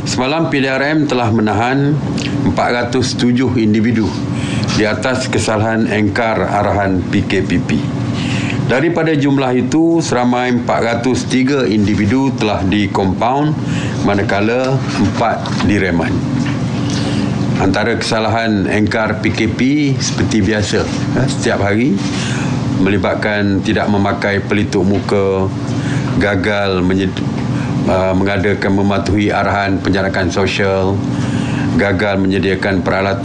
Semalam PDRM telah menahan 407 individu di atas kesalahan engkar arahan PKPP. Daripada jumlah itu, seramai 403 individu telah dikompaun, manakala 4 direman. Antara kesalahan engkar PKP seperti biasa, setiap hari, melibatkan tidak memakai pelitup muka, gagal mengadakan mematuhi arahan penjarakan sosial, gagal menyediakan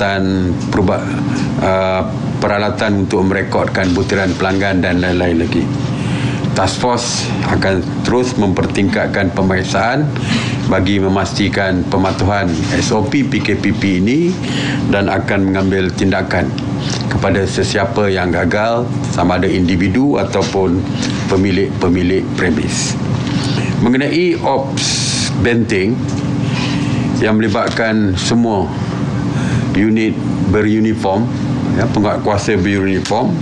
peralatan untuk merekodkan butiran pelanggan dan lain-lain lagi. Task Force akan terus mempertingkatkan pemeriksaan bagi memastikan pematuhan SOP PKPP ini dan akan mengambil tindakan kepada sesiapa yang gagal, sama ada individu ataupun pemilik premis. Mengenai Ops Benteng yang melibatkan semua unit beruniform, penguatkuasa beruniform,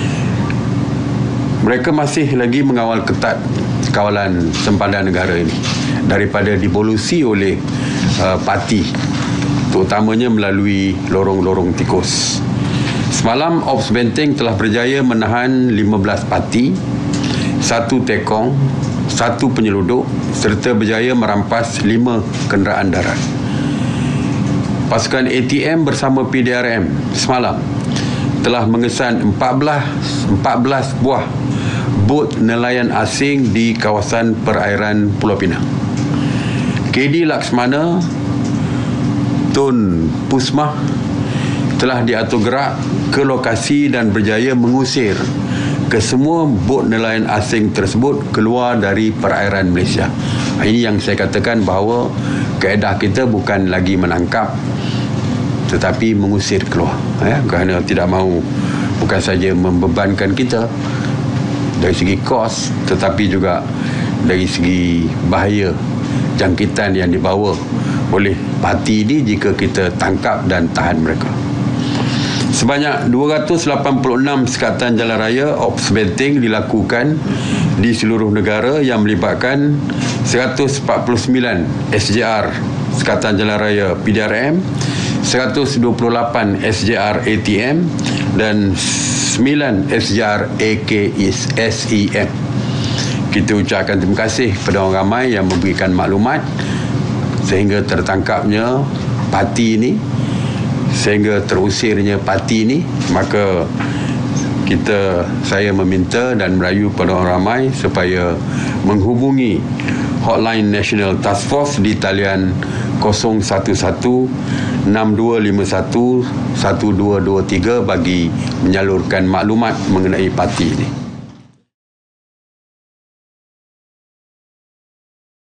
mereka masih lagi mengawal ketat kawalan sempadan negara ini daripada dipolusi oleh parti, terutamanya melalui lorong-lorong tikus. Semalam Ops Benteng telah berjaya menahan 15 parti, 1 tekong, 1 penyeluduk serta berjaya merampas 5 kenderaan darat. Pasukan ATM bersama PDRM semalam telah mengesan 14 buah bot nelayan asing di kawasan perairan Pulau Pinang. KD Laksmana Tun Pusmah telah diatur gerak ke lokasi dan berjaya mengusir kesemua bot nelayan asing tersebut keluar dari perairan Malaysia. Ini yang saya katakan bahawa kaedah kita bukan lagi menangkap tetapi mengusir keluar, kerana tidak mahu bukan saja membebankan kita dari segi kos tetapi juga dari segi bahaya jangkitan yang dibawa oleh parti ini jika kita tangkap dan tahan mereka. Sebanyak 286 sekatan jalan raya Ops Benteng dilakukan di seluruh negara yang melibatkan 149 SJR sekatan jalan raya PDRM, 128 SJR ATM dan 9 SJR AKSEM. Kita ucapkan terima kasih kepada orang ramai yang memberikan maklumat sehingga tertangkapnya parti ini, sehingga terusirnya parti ini. Maka saya meminta dan merayu kepada orang ramai supaya menghubungi Hotline National Task Force di talian 011-6251-1223 bagi menyalurkan maklumat mengenai parti ini.